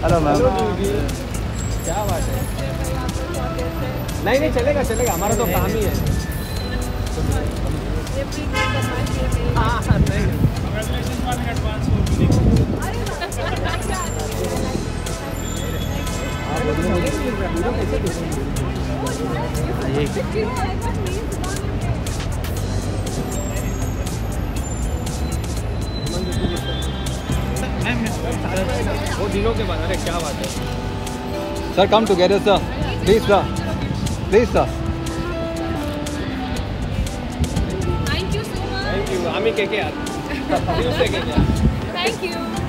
Hello ma'am. क्या बात है। नहीं नहीं चलेगा चलेगा, हमारा तो काम ही है। हाँ हाँ नहीं वो दिनों के बाद। अरे क्या बात है sir, come together sir, please sir, please sir. Thank you so much. Thank you. आमी के यार। Thank you.